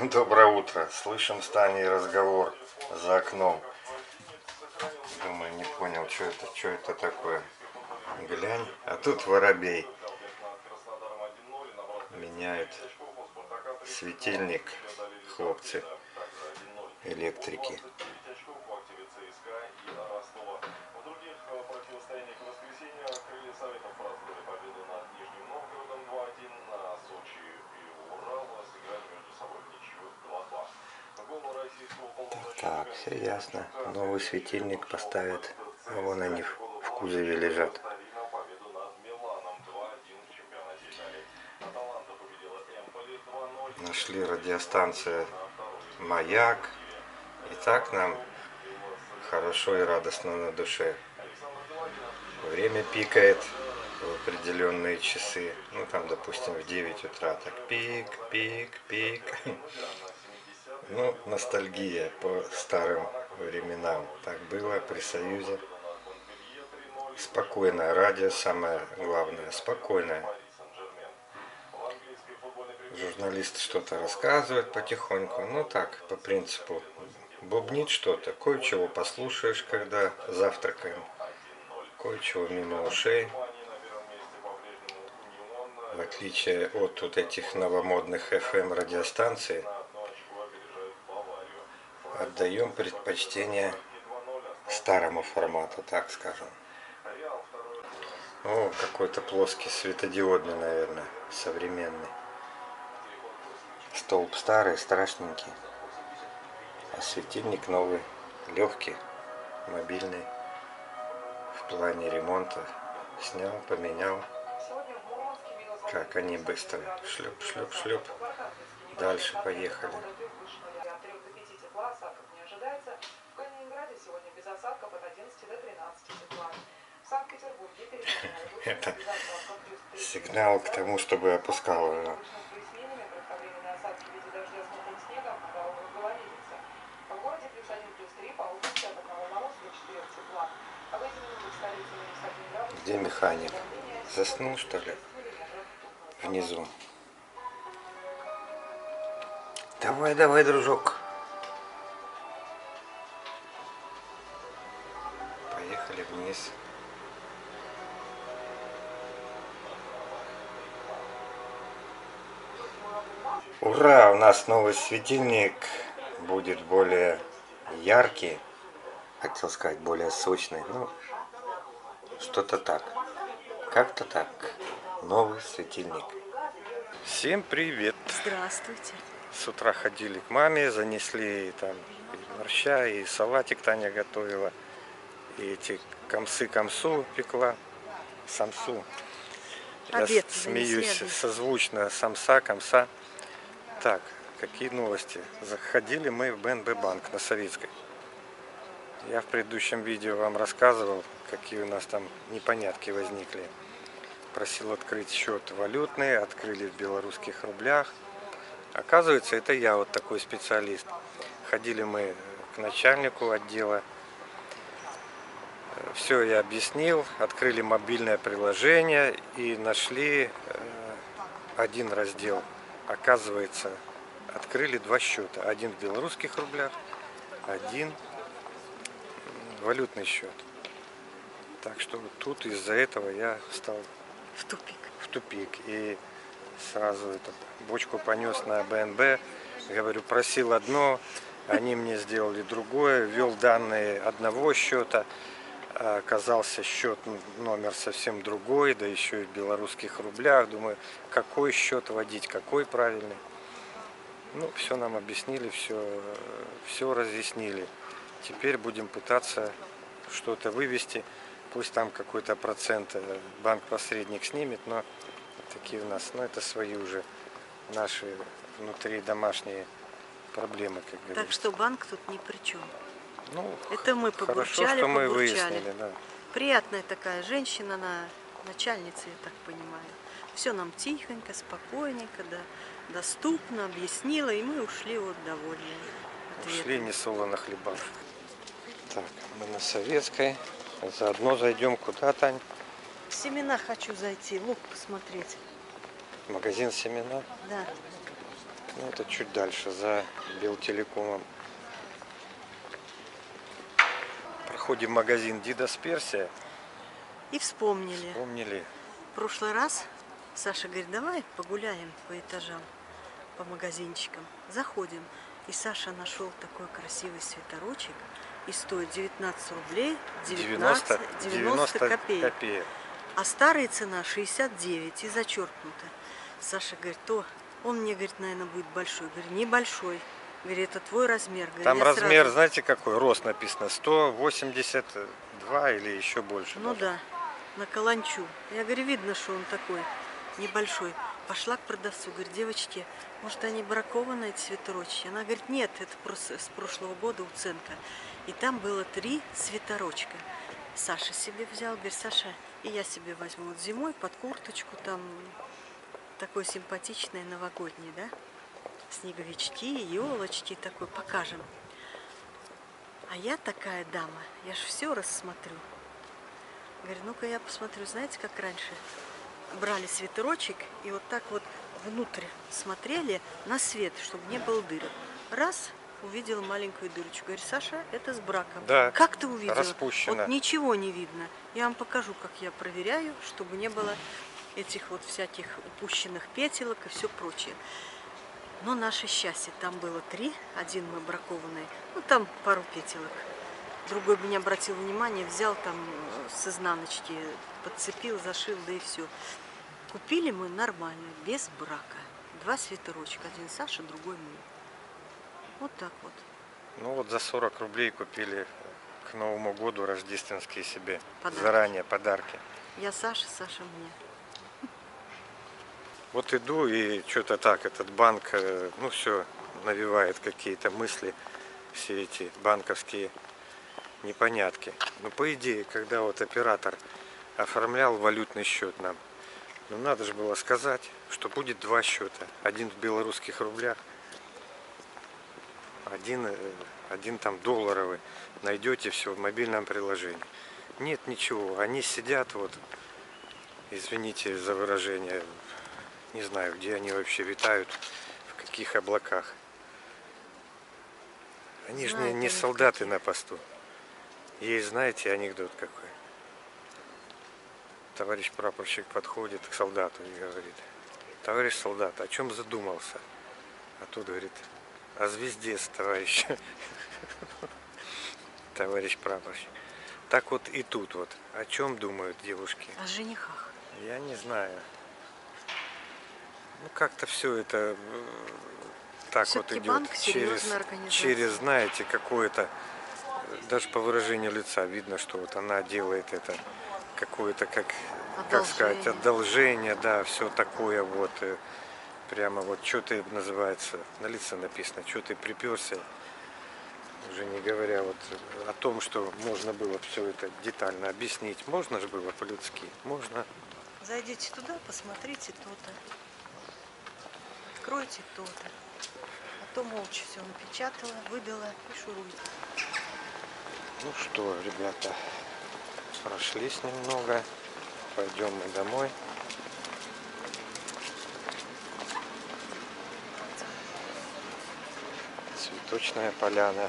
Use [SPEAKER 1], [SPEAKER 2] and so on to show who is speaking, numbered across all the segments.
[SPEAKER 1] Всем доброе утро. Слышим с Таней разговор за окном. Думаю, не понял, что это такое. Глянь, а тут воробей меняют светильник, хлопцы, электрики. Так, все ясно. Новый светильник поставят. А вон они в кузове лежат. Нашли радиостанцию «Маяк». И так нам хорошо и радостно на душе. Время пикает в определенные часы. Ну там, допустим, в 9 утра. Так пик, пик, пик. Ну, ностальгия по старым временам. Так было при Союзе. Спокойное радио, самое главное, спокойное. Журналист что-то рассказывает потихоньку, ну так, по принципу, бубнит что-то, кое-чего послушаешь, когда завтракаем, кое-чего мимо ушей. В отличие от вот этих новомодных FM радиостанций, отдаем предпочтение старому формату, так скажем. О, какой-то плоский светодиодный, наверное, современный. Столб старый, страшненький. А светильник новый, легкий, мобильный. В плане ремонта снял, поменял. Как они быстро. Шлеп, шлеп, шлеп. Дальше поехали. Это сигнал к тому, чтобы опускал его. Где механик? Заснул, что ли? Внизу. Давай, давай, дружок. Поехали вниз. Ура! У нас новый светильник будет более яркий. Хотел сказать, более сочный. Ну, что-то так. Как-то так. Новый светильник. Всем привет!
[SPEAKER 2] Здравствуйте.
[SPEAKER 1] С утра ходили к маме, занесли там и борща, и салатик Таня готовила, и эти комсы пекла, самсу. Я
[SPEAKER 2] Обед
[SPEAKER 1] смеюсь
[SPEAKER 2] занесли,
[SPEAKER 1] созвучно самса, комса. Так, какие новости? Заходили мы в БНБ банк на Советской. Я в предыдущем видео вам рассказывал, какие у нас там непонятки возникли. Просил открыть счет валютный, открыли в белорусских рублях. Оказывается, это я вот такой специалист. Ходили мы к начальнику отдела. Все я объяснил, открыли мобильное приложение и нашли один раздел. Оказывается, открыли два счета. Один в белорусских рублях, один валютный счет. Так что вот тут из-за этого я стал
[SPEAKER 2] в тупик.
[SPEAKER 1] И сразу эту бочку понес на БНБ. Говорю, просил одно, они мне сделали другое. Ввел данные одного счета. Оказался счет, номер совсем другой, да еще и в белорусских рублях. Думаю, какой счет вводить, какой правильный. Ну, все нам объяснили, все разъяснили. Теперь будем пытаться что-то вывести. Пусть там какой-то процент банк-посредник снимет, но такие у нас, это свои уже наши внутри домашние проблемы, как говорится.
[SPEAKER 2] Так что банк тут ни при чем.
[SPEAKER 1] Ну,
[SPEAKER 2] это мы побурчали,
[SPEAKER 1] хорошо, что мы выяснили, да.
[SPEAKER 2] Приятная такая женщина, она начальница, я так понимаю. Все нам тихонько, спокойненько, да, доступно объяснила, и мы ушли вот довольные.
[SPEAKER 1] Ушли не солоно хлебав. Так, мы на Советской. Заодно зайдем куда, Тань?
[SPEAKER 2] В семена хочу зайти, лук посмотреть.
[SPEAKER 1] Магазин семена?
[SPEAKER 2] Да.
[SPEAKER 1] Ну, это чуть дальше, за Белтелекомом. Проходим магазин Дидас Персия.
[SPEAKER 2] И вспомнили.
[SPEAKER 1] Помнили.
[SPEAKER 2] В прошлый раз Саша говорит, давай погуляем по этажам, по магазинчикам. Заходим. И Саша нашел такой красивый свитерочек. И стоит 19 рублей 90 копеек. А старая цена 69 и зачеркнута. Саша говорит, он мне говорит, наверное, будет большой. Говорю, небольшой. Говорит, это твой размер. Говорю,
[SPEAKER 1] там размер,
[SPEAKER 2] сразу...
[SPEAKER 1] знаете какой? Рост написано 182 или еще больше.
[SPEAKER 2] Ну
[SPEAKER 1] даже.
[SPEAKER 2] да, на каланчу. Я говорю, видно, что он такой небольшой. Пошла к продавцу, говорит, девочки, может они бракованные, эти свитерочки? Она говорит, нет, это просто с прошлого года уценка. И там было 3 свитерочка. Саша себе взял, говорит, Саша, и я себе возьму вот зимой под курточку, там такой симпатичный новогодний, да? Снеговички, елочки такой, покажем. А я такая дама, я ж все рассмотрю. Говорю, ну-ка я посмотрю, знаете, как раньше брали свитерочек и вот так вот внутрь смотрели на свет, чтобы не было дырок. Раз, увидела маленькую дырочку. Говорю, Саша, это с браком.
[SPEAKER 1] Да,
[SPEAKER 2] как ты увидела?
[SPEAKER 1] распущено.
[SPEAKER 2] Вот ничего не видно. Я вам покажу, как я проверяю, чтобы не было этих вот всяких упущенных петелок и все прочее. Но наше счастье, там было 3, один мы бракованный, ну там пару петелок. Другой бы не обратил внимания, взял там с изнаночки, подцепил, зашил, да и все. Купили мы нормально, без брака. 2 свитерочка, один Саша, другой мне. Вот так вот.
[SPEAKER 1] Ну вот за 40 рублей купили к Новому году рождественские себе
[SPEAKER 2] Подарки.
[SPEAKER 1] заранее подарки.
[SPEAKER 2] Я Саша, Саша мне.
[SPEAKER 1] Вот иду и что-то так, этот банк, ну все, навевает какие-то мысли, все эти банковские непонятки. Но по идее, когда вот оператор оформлял валютный счет нам, ну надо же было сказать, что будет 2 счета. Один в белорусских рублях, один там долларовый. Найдете все в мобильном приложении. Нет ничего, они сидят вот, извините за выражение, не знаю, где они вообще витают, в каких облаках. Они же не солдаты на посту. Есть, знаете, анекдот какой. Товарищ прапорщик подходит к солдату и говорит, товарищ солдат, о чем задумался? А тот говорит, о звезде, товарищ. Товарищ прапорщик. Так вот и тут вот, о чем думают девушки?
[SPEAKER 2] О женихах.
[SPEAKER 1] Я не знаю. Ну как-то все это так
[SPEAKER 2] Все-таки
[SPEAKER 1] вот
[SPEAKER 2] банк
[SPEAKER 1] идет
[SPEAKER 2] серьезная организация.
[SPEAKER 1] через, знаете, какое-то, даже по выражению лица видно, что вот она делает это какое-то, как сказать, одолжение, да, все такое вот, прямо вот, что ты называется, на лице написано, что ты приперся, уже не говоря вот о том, что можно было все это детально объяснить, можно же было по-людски, можно.
[SPEAKER 2] Зайдите туда, посмотрите то-то. Откройте то-то. А то молча все напечатала, выдала и шуруйте.
[SPEAKER 1] Ну что, ребята, прошлись немного. Пойдем мы домой. Цветочная поляна.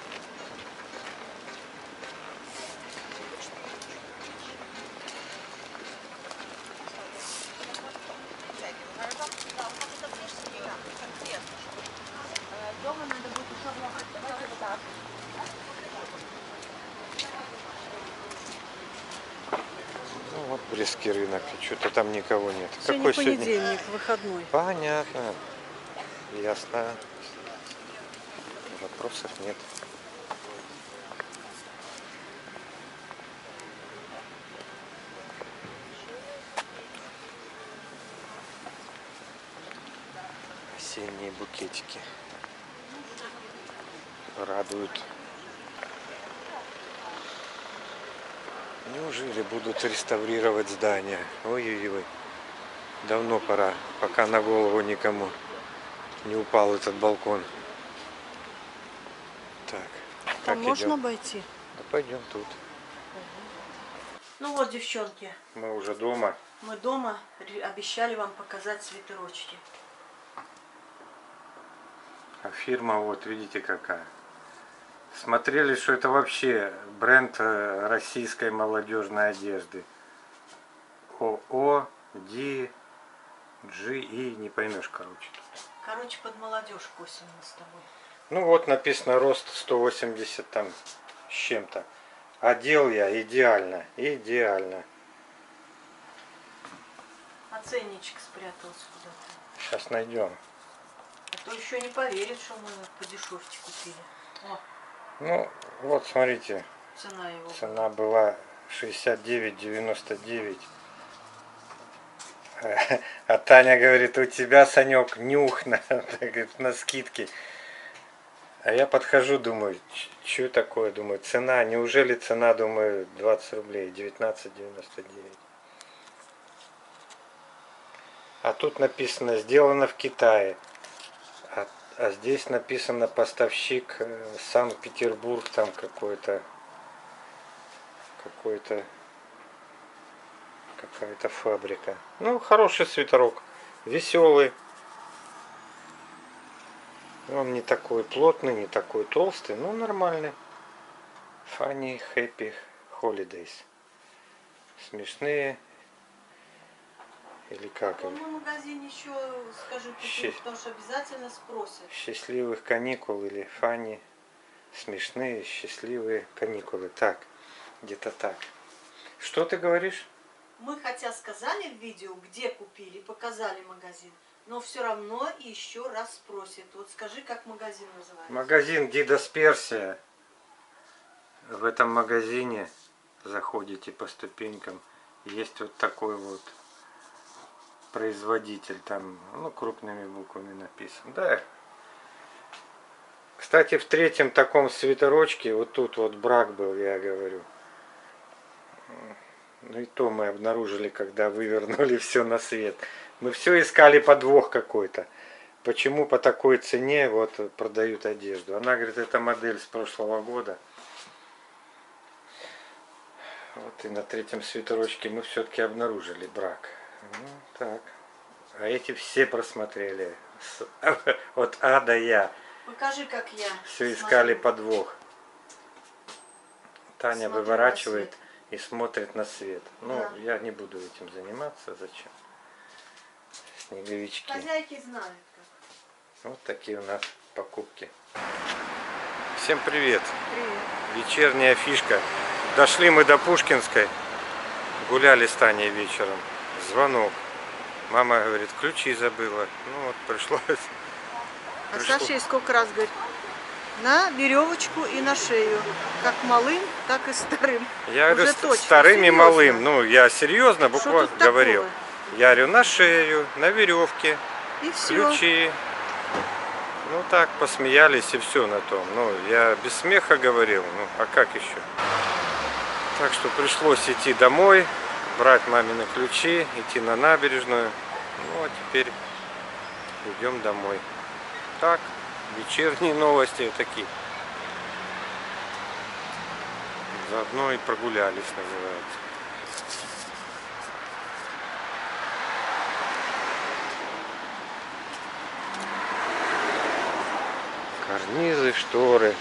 [SPEAKER 3] Дома надо будет еще облагать. Давайте вот так.
[SPEAKER 1] Ну вот Брестский рынок. Что-то там никого нет.
[SPEAKER 2] Сегодня понедельник, выходной.
[SPEAKER 1] Понятно. Ясно. Вопросов нет. Осенние букетики радуют. Неужели будут реставрировать здание? Ой-ой-ой. Давно пора, пока на голову никому не упал этот балкон. Так,
[SPEAKER 2] Там
[SPEAKER 1] как
[SPEAKER 2] можно
[SPEAKER 1] идем?
[SPEAKER 2] обойти?
[SPEAKER 1] Да пойдем тут.
[SPEAKER 2] Ну вот, девчонки,
[SPEAKER 1] Мы уже дома.
[SPEAKER 2] мы дома обещали вам показать свитерочки.
[SPEAKER 1] А фирма, вот видите какая. Смотрели, что это вообще бренд российской молодежной одежды. ООО, GE, не поймешь, короче.
[SPEAKER 2] Короче, под молодежь косим мы с тобой.
[SPEAKER 1] Ну вот написано рост 180 там с чем-то. Одел я идеально, идеально.
[SPEAKER 2] А ценничек спрятался куда-то.
[SPEAKER 1] Сейчас найдем.
[SPEAKER 2] А то еще не поверит, что мы по дешевке купили. О,
[SPEAKER 1] Ну вот смотрите,
[SPEAKER 2] цена его.
[SPEAKER 1] цена была 69,99. А Таня говорит, у тебя, Санек, нюх на скидке. А я подхожу, думаю, что такое, думаю, цена, неужели цена, думаю, 20 рублей, 19,99. А тут написано, сделано в Китае. А здесь написано поставщик Санкт-Петербург, там какая-то фабрика. Ну, хороший свитерок, веселый. Он не такой плотный, не такой толстый, но нормальный. Funny Happy Holidays. Смешные. Или как?
[SPEAKER 2] В каком магазине еще скажи, потому что обязательно спросят.
[SPEAKER 1] Счастливых каникул или Funny. Смешные, счастливые каникулы. Так, где-то так. Что ты говоришь?
[SPEAKER 2] Мы хотя сказали в видео, где купили, показали магазин, но все равно еще раз спросят. Вот скажи, как магазин называется.
[SPEAKER 1] Магазин Дидас Персия. В этом магазине заходите по ступенькам. Есть вот такой вот производитель. Там, ну, крупными буквами написан. Да. Кстати, в третьем таком свитерочке, вот тут вот брак был, я говорю. Ну и то мы обнаружили, когда вывернули все на свет. Мы все искали подвох какой-то. Почему по такой цене вот продают одежду? Она говорит, это модель с прошлого года. Вот и на третьем свитерочке мы все-таки обнаружили брак. Ну, так. А эти все просмотрели. От А до Я.
[SPEAKER 2] Покажи, как я.
[SPEAKER 1] Все искали подвох. Таня выворачивает и смотрит на свет. Ну, да. Я не буду этим заниматься. Зачем? Снеговички.
[SPEAKER 2] Хозяйки знают как.
[SPEAKER 1] Вот такие у нас покупки. Всем привет.
[SPEAKER 2] Привет.
[SPEAKER 1] Вечерняя фишка. Дошли мы до Пушкинской. Гуляли с Таней вечером. Звонок. Мама говорит, ключи забыла. Ну вот пришлось.
[SPEAKER 2] А Саша ей сколько раз говорит, на веревочку и на шею. Как малым, так и старым.
[SPEAKER 1] Я
[SPEAKER 2] уже
[SPEAKER 1] говорю,
[SPEAKER 2] точно,
[SPEAKER 1] старым и
[SPEAKER 2] серьезно.
[SPEAKER 1] малым. Ну, я серьезно буквально говорил.
[SPEAKER 2] Такое?
[SPEAKER 1] Я говорю, на шею, на веревке,
[SPEAKER 2] И все.
[SPEAKER 1] ключи. Ну так, посмеялись и все на том. Ну, я без смеха говорил, ну, а как еще? Так что пришлось идти домой, брать мамины ключи, идти на набережную. Ну, а теперь идем домой. Так, вечерние новости такие. Заодно и прогулялись, называется. Карнизы, шторы.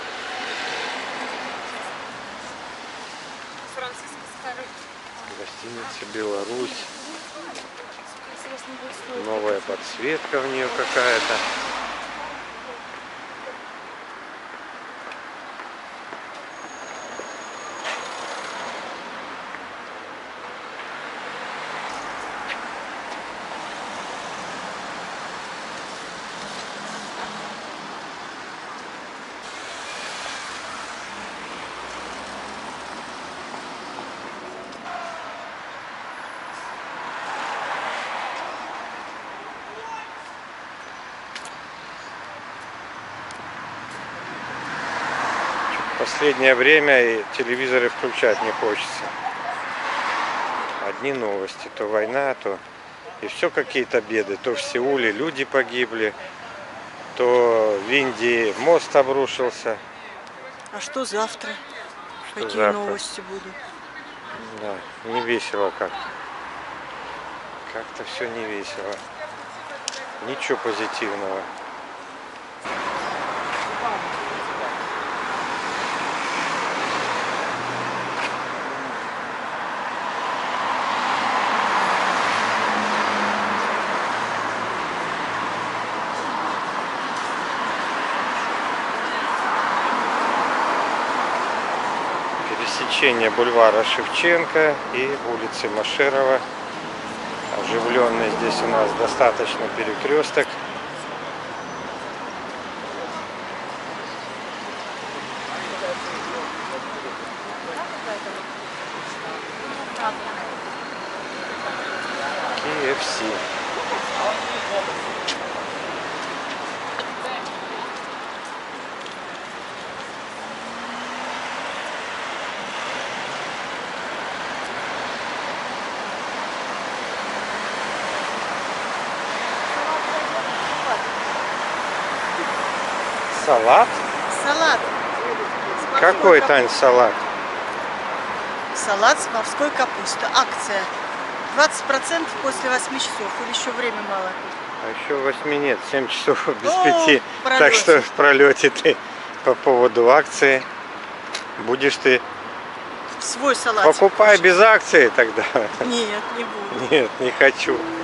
[SPEAKER 1] Гостиница Беларусь. Новая подсветка в нее какая-то. Последнее время и телевизоры включать не хочется. Одни новости, то война, то и все какие-то беды. То в Сеуле люди погибли, то в Индии мост обрушился.
[SPEAKER 2] А что завтра?
[SPEAKER 1] Что
[SPEAKER 2] Какие
[SPEAKER 1] завтра?
[SPEAKER 2] новости будут?
[SPEAKER 1] Да, не весело как-то. Как-то все не весело. Ничего позитивного. пересечение бульвара Шевченко и улицы Машерова. Оживленный здесь у нас достаточно перекресток. KFC. Салат?
[SPEAKER 2] Салат.
[SPEAKER 1] Какой, Тань, салат?
[SPEAKER 2] Салат с морской капустой. Акция. 20% после 8 часов. Или еще время мало?
[SPEAKER 1] А еще 8 нет, 7 часов без
[SPEAKER 2] О,
[SPEAKER 1] 5.
[SPEAKER 2] в
[SPEAKER 1] Так
[SPEAKER 2] пролете.
[SPEAKER 1] что в пролете ты по поводу акции будешь ты.
[SPEAKER 2] Свой салат.
[SPEAKER 1] Покупай без акции тогда.
[SPEAKER 2] Нет, не буду.
[SPEAKER 1] Нет, не хочу.